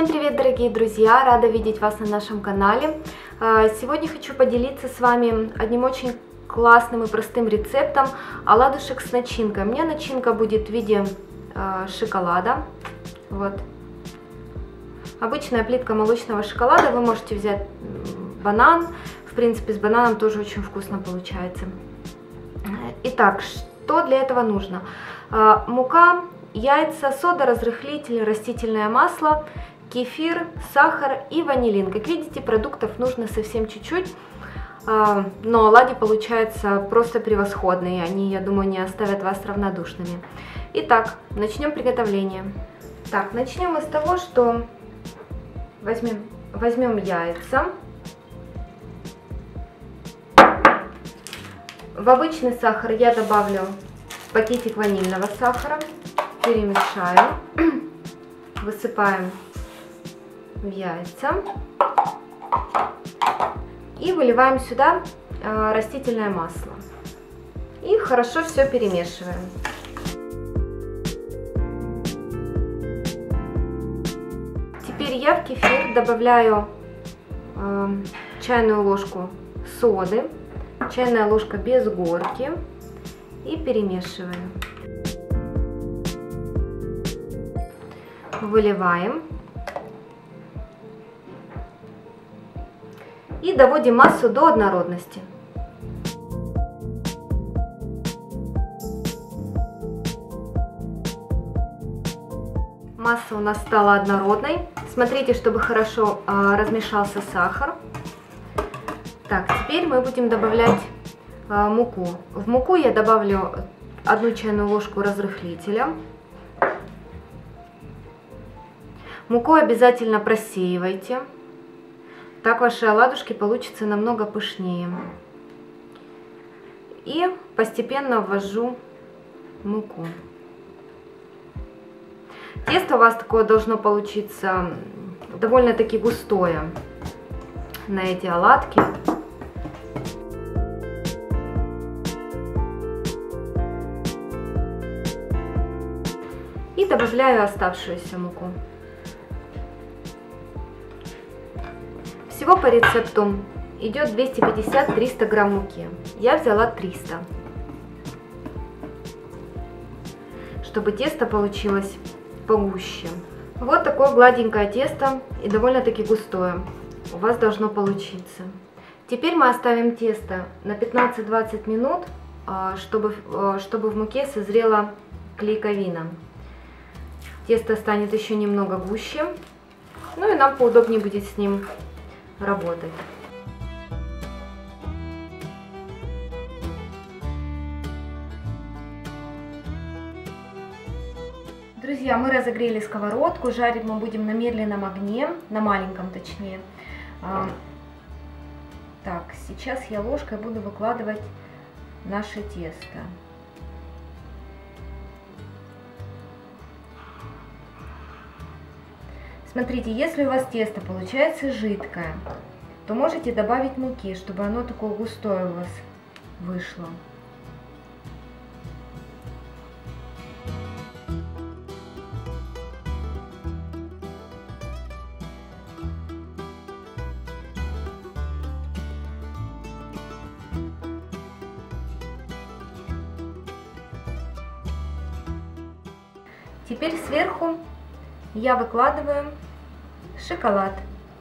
Всем привет, дорогие друзья! Рада видеть вас на нашем канале. Сегодня хочу поделиться с вами одним очень классным и простым рецептом оладушек с начинкой. У меня начинка будет в виде шоколада. Вот. Обычная плитка молочного шоколада. Вы можете взять банан. В принципе, с бананом тоже очень вкусно получается. Итак, что для этого нужно? Мука, яйца, сода, разрыхлитель, растительное масло, кефир, сахар и ванилин. Как видите, продуктов нужно совсем чуть-чуть, но оладьи получаются просто превосходные. Они, я думаю, не оставят вас равнодушными. Итак, начнем приготовление. Так, начнем мы с того, что возьмем яйца. В обычный сахар я добавлю пакетик ванильного сахара, перемешаем, высыпаем в яйца и выливаем сюда растительное масло. И хорошо все перемешиваем. Теперь я в кефир добавляю чайную ложку соды, чайная ложка без горки, и перемешиваем. Выливаем. И доводим массу до однородности. Масса у нас стала однородной. Смотрите, чтобы хорошо размешался сахар. Так, теперь мы будем добавлять муку. В муку я добавлю 1 чайную ложку разрыхлителя. Муку обязательно просеивайте. Так ваши оладушки получатся намного пышнее. И постепенно ввожу муку. Тесто у вас такое должно получиться довольно-таки густое на эти оладки. И добавляю оставшуюся муку. Всего по рецепту идет 250-300 грамм муки. Я взяла 300, чтобы тесто получилось погуще. Вот такое гладенькое тесто и довольно-таки густое у вас должно получиться. Теперь мы оставим тесто на 15-20 минут, чтобы в муке созрела клейковина. Тесто станет еще немного гуще, ну и нам поудобнее будет с ним работать. Друзья, мы разогрели сковородку, жарить мы будем на медленном огне, на маленьком точнее. Так, сейчас я ложкой буду выкладывать наше тесто. Смотрите, если у вас тесто получается жидкое, то можете добавить муки, чтобы оно такое густое у вас вышло. Теперь сверху я выкладываю шоколад.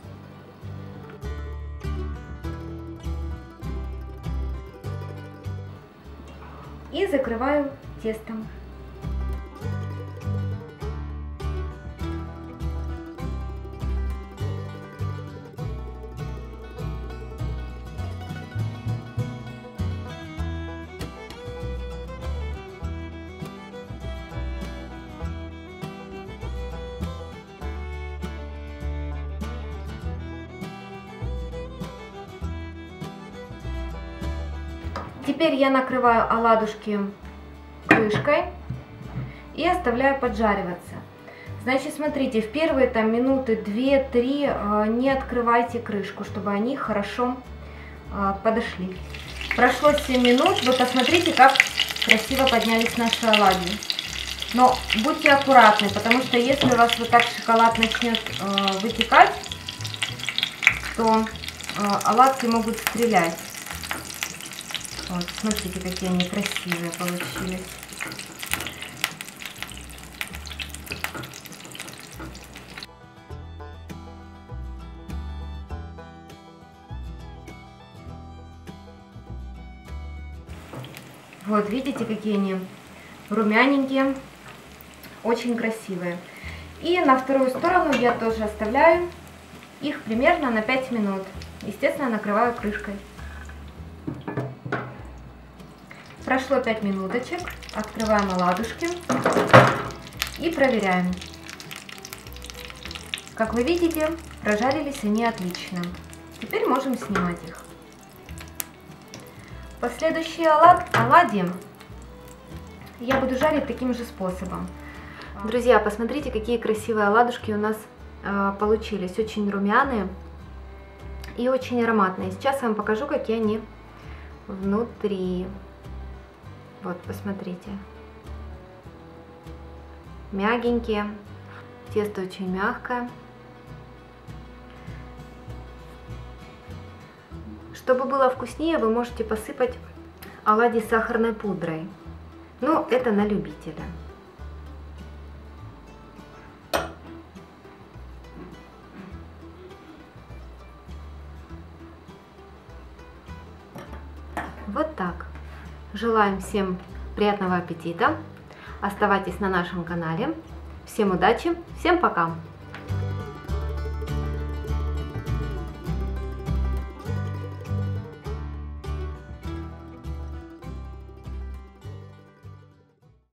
И закрываю тестом. Теперь я накрываю оладушки крышкой и оставляю поджариваться. Значит, смотрите, в первые там минуты 2-3 не открывайте крышку, чтобы они хорошо подошли. Прошло 7 минут, вы посмотрите, как красиво поднялись наши оладьи. Но будьте аккуратны, потому что если у вас вот так шоколад начнет вытекать, то оладки могут стрелять. Вот, смотрите, какие они красивые получились. Вот, видите, какие они румяненькие, очень красивые. И на вторую сторону я тоже оставляю их примерно на 5 минут. Естественно, накрываю крышкой. Прошло 5 минуточек, открываем оладушки и проверяем. Как вы видите, прожарились они отлично. Теперь можем снимать их. Последующие оладьи я буду жарить таким же способом. Друзья, посмотрите, какие красивые оладушки у нас получились. Очень румяные и очень ароматные. Сейчас я вам покажу, какие они внутри. Вот, посмотрите. Мягенькие. Тесто очень мягкое. Чтобы было вкуснее, вы можете посыпать оладьи сахарной пудрой. Ну, это на любителя. Вот так. Желаем всем приятного аппетита. Оставайтесь на нашем канале. Всем удачи, всем пока!